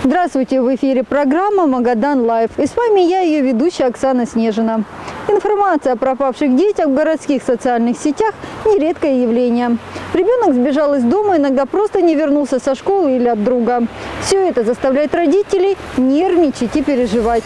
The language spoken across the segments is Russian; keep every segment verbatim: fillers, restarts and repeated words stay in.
Здравствуйте! В эфире программа «Магадан Лайв». И с вами я, ее ведущая Оксана Снежина. Информация о пропавших детях в городских социальных сетях – нередкое явление. Ребенок сбежал из дома, иногда просто не вернулся со школы или от друга. Все это заставляет родителей нервничать и переживать.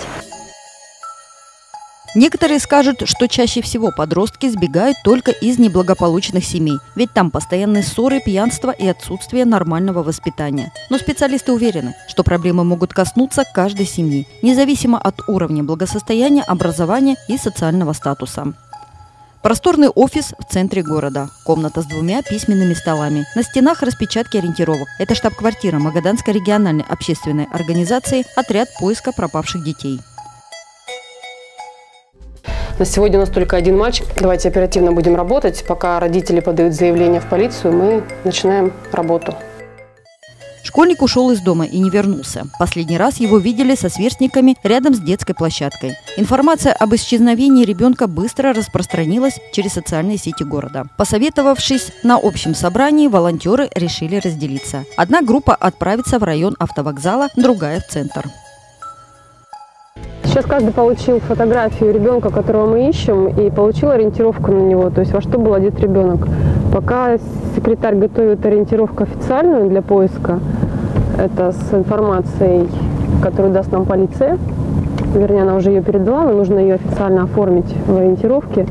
Некоторые скажут, что чаще всего подростки сбегают только из неблагополучных семей. Ведь там постоянные ссоры, пьянство и отсутствие нормального воспитания. Но специалисты уверены, что проблемы могут коснуться каждой семьи, независимо от уровня благосостояния, образования и социального статуса. Просторный офис в центре города. Комната с двумя письменными столами. На стенах распечатки ориентировок. Это штаб-квартира Магаданской региональной общественной организации «Отряд поиска пропавших детей». На сегодня у нас только один мальчик. Давайте оперативно будем работать. Пока родители подают заявление в полицию, мы начинаем работу. Школьник ушел из дома и не вернулся. Последний раз его видели со сверстниками рядом с детской площадкой. Информация об исчезновении ребенка быстро распространилась через социальные сети города. Посоветовавшись на общем собрании, волонтеры решили разделиться. Одна группа отправится в район автовокзала, другая в центр. Сейчас каждый получил фотографию ребенка, которого мы ищем, и получил ориентировку на него, то есть во что был одет ребенок. Пока секретарь готовит ориентировку официальную для поиска, это с информацией, которую даст нам полиция, вернее, она уже ее передала, но нужно ее официально оформить в ориентировке.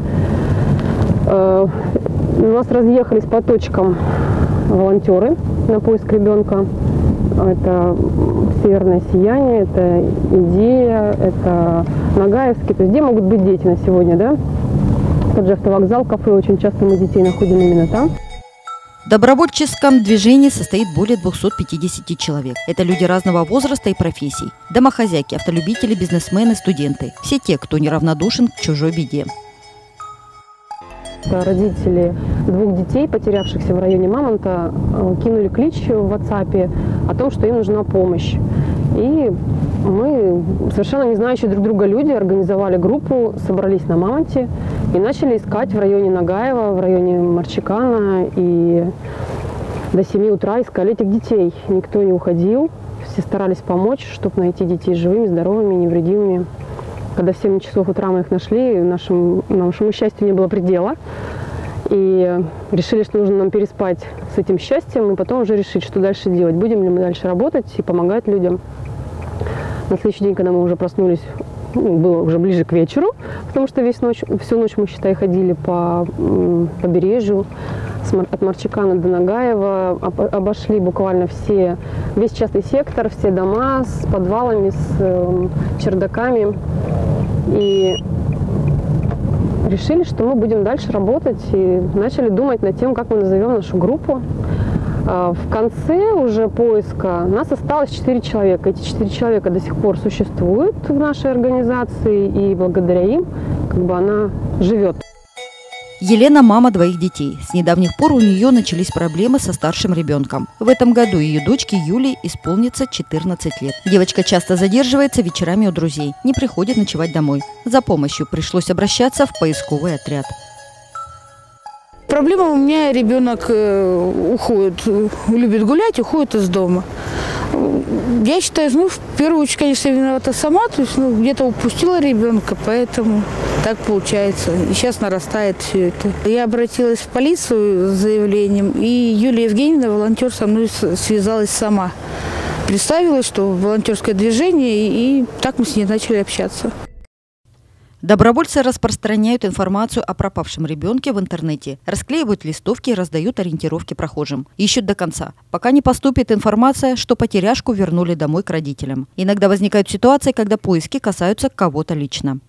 У нас разъехались по точкам волонтеры на поиск ребенка. Это «Северное сияние», это «Идея», это Нагаевский. То есть где могут быть дети на сегодня, да? Тот же автовокзал, кафе, очень часто мы детей находим именно там. В добровольческом движении состоит более двухсот пятидесяти человек. Это люди разного возраста и профессий. Домохозяйки, автолюбители, бизнесмены, студенты. Все те, кто неравнодушен к чужой беде. Родители двух детей, потерявшихся в районе Мамонта, кинули клич в WhatsApp о том, что им нужна помощь. И мы, совершенно не знающие друг друга люди, организовали группу, собрались на Мамонте и начали искать в районе Нагаева, в районе Марчикана. И до семи утра искали этих детей. Никто не уходил, все старались помочь, чтобы найти детей живыми, здоровыми, невредимыми. Когда в семь часов утра мы их нашли, нашему, нашему счастью не было предела. И решили, что нужно нам переспать с этим счастьем, и потом уже решить, что дальше делать. Будем ли мы дальше работать и помогать людям. На следующий день, когда мы уже проснулись, ну, было уже ближе к вечеру, потому что весь ночь, всю ночь мы, считай, ходили по побережью, от Марчикана до Нагаева, обошли буквально все, весь частный сектор, все дома с подвалами, с э, чердаками. И решили, что мы будем дальше работать, и начали думать над тем, как мы назовем нашу группу. В конце уже поиска нас осталось четыре человека. Эти четыре человека до сих пор существуют в нашей организации, и благодаря им как бы она живет. Елена – мама двоих детей. С недавних пор у нее начались проблемы со старшим ребенком. В этом году ее дочке Юлии исполнится четырнадцать лет. Девочка часто задерживается вечерами у друзей, не приходит ночевать домой. За помощью пришлось обращаться в поисковый отряд. Проблема у меня: ребенок уходит, любит гулять, уходит из дома. Я считаю, ну, в первую очередь, конечно, виновата сама, то есть, ну, где-то упустила ребенка, поэтому так получается. И сейчас нарастает все это. Я обратилась в полицию с заявлением, и Юлия Евгеньевна, волонтер, со мной связалась сама. Представила, что волонтерское движение, и так мы с ней начали общаться. Добровольцы распространяют информацию о пропавшем ребенке в интернете, расклеивают листовки и раздают ориентировки прохожим. Ищут до конца, пока не поступит информация, что потеряшку вернули домой к родителям. Иногда возникают ситуации, когда поиски касаются кого-то лично.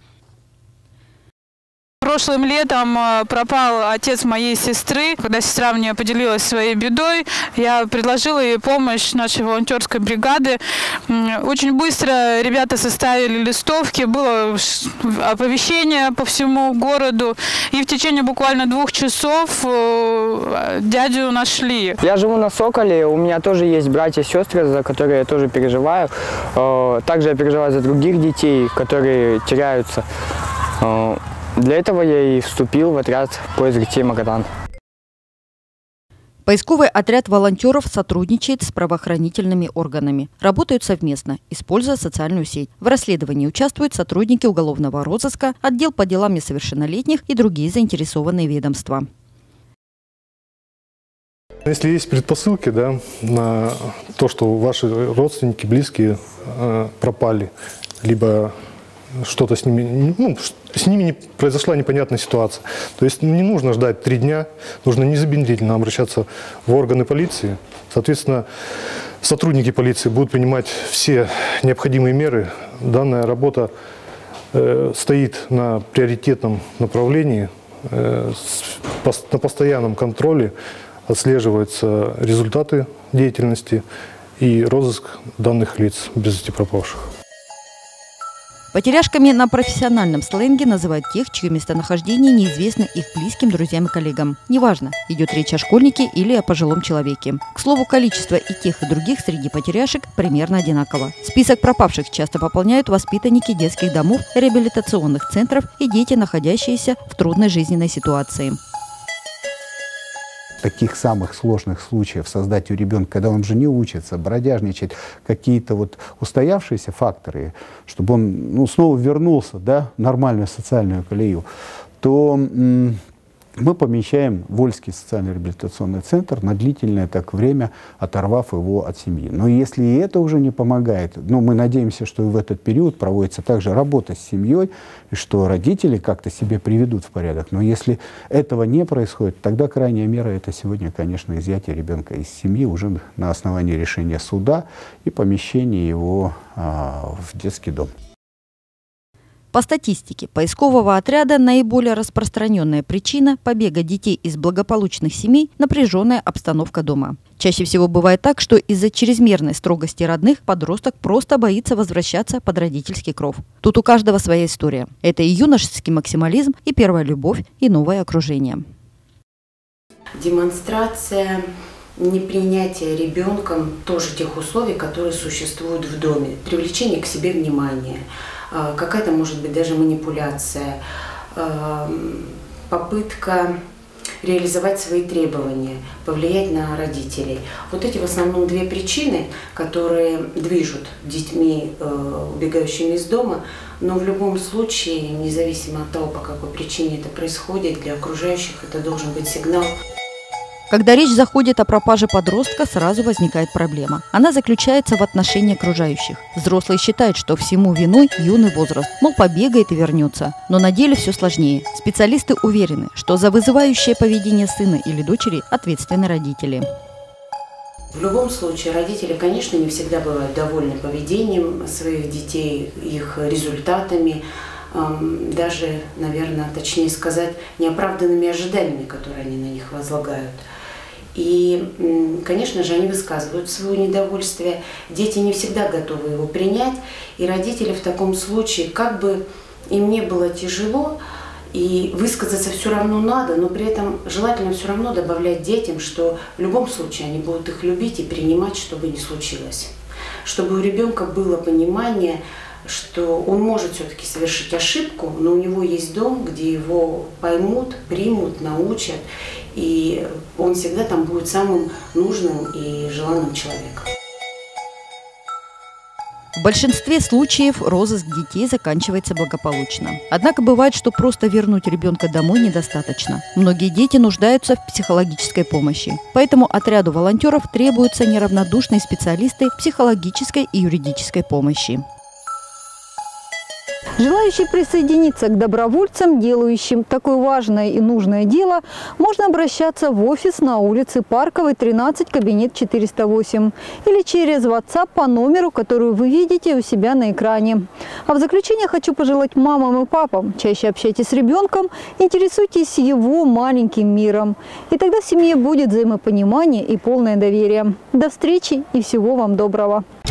Прошлым летом пропал отец моей сестры. Когда сестра мне поделилась своей бедой, я предложила ей помощь нашей волонтерской бригады. Очень быстро ребята составили листовки, было оповещение по всему городу. И в течение буквально двух часов дядю нашли. Я живу на Соколе, у меня тоже есть братья и сестры, за которые я тоже переживаю. Также я переживаю за других детей, которые теряются. Для этого я и вступил в отряд «Поиск детей Магадан». Поисковый отряд волонтеров сотрудничает с правоохранительными органами. Работают совместно, используя социальную сеть. В расследовании участвуют сотрудники уголовного розыска, отдел по делам несовершеннолетних и другие заинтересованные ведомства. Если есть предпосылки, да, на то, что ваши родственники, близкие э, пропали, либо что-то с ними, ну, с ними не, произошла непонятная ситуация. То есть не нужно ждать три дня, нужно незамедлительно обращаться в органы полиции. Соответственно, сотрудники полиции будут принимать все необходимые меры. Данная работа э, стоит на приоритетном направлении, э, с, на постоянном контроле отслеживаются результаты деятельности и розыск данных лиц без вести пропавших. Потеряшками на профессиональном сленге называют тех, чье местонахождение неизвестно их близким, друзьям и коллегам. Неважно, идет речь о школьнике или о пожилом человеке. К слову, количество и тех, и других среди потеряшек примерно одинаково. Список пропавших часто пополняют воспитанники детских домов, реабилитационных центров и дети, находящиеся в трудной жизненной ситуации. Таких самых сложных случаев создать у ребенка, когда он же не учится, бродяжничает, какие-то вот устоявшиеся факторы, чтобы он ну, снова вернулся, да, в нормальную социальную колею, то мы помещаем в Вольский социально-реабилитационный центр на длительное так время, оторвав его от семьи. Но если и это уже не помогает, ну, мы надеемся, что и в этот период проводится также работа с семьей, и что родители как-то себя приведут в порядок. Но если этого не происходит, тогда крайняя мера — это сегодня, конечно, изъятие ребенка из семьи уже на основании решения суда и помещение его а, в детский дом. По статистике поискового отряда наиболее распространенная причина побега детей из благополучных семей – напряженная обстановка дома. Чаще всего бывает так, что из-за чрезмерной строгости родных подросток просто боится возвращаться под родительский кров. Тут у каждого своя история. Это и юношеский максимализм, и первая любовь, и новое окружение. Демонстрация непринятия ребенком тоже тех условий, которые существуют в доме. Привлечение к себе внимания. Какая-то, может быть, даже манипуляция, попытка реализовать свои требования, повлиять на родителей. Вот эти в основном две причины, которые движут детьми, убегающими из дома, но в любом случае, независимо от того, по какой причине это происходит, для окружающих это должен быть сигнал. Когда речь заходит о пропаже подростка, сразу возникает проблема. Она заключается в отношении окружающих. Взрослые считают, что всему виной юный возраст, мол, побегает и вернется. Но на деле все сложнее. Специалисты уверены, что за вызывающее поведение сына или дочери ответственны родители. В любом случае, родители, конечно, не всегда бывают довольны поведением своих детей, их результатами, даже, наверное, точнее сказать, неоправданными ожиданиями, которые они на них возлагают. И, конечно же, они высказывают свое недовольствие. Дети не всегда готовы его принять. И родители в таком случае, как бы им не было тяжело, и высказаться все равно надо, но при этом желательно все равно добавлять детям, что в любом случае они будут их любить и принимать, что бы ни случилось. Чтобы у ребенка было понимание, что он может все-таки совершить ошибку, но у него есть дом, где его поймут, примут, научат, и он всегда там будет самым нужным и желанным человеком. В большинстве случаев розыск детей заканчивается благополучно. Однако бывает, что просто вернуть ребенка домой недостаточно. Многие дети нуждаются в психологической помощи. Поэтому отряду волонтеров требуются неравнодушные специалисты психологической и юридической помощи. Желающие присоединиться к добровольцам, делающим такое важное и нужное дело, можно обращаться в офис на улице Парковой, тринадцать, кабинет четыреста восемь, или через WhatsApp по номеру, который вы видите у себя на экране. А в заключение хочу пожелать мамам и папам: чаще общайтесь с ребенком, интересуйтесь его маленьким миром. И тогда в семье будет взаимопонимание и полное доверие. До встречи и всего вам доброго!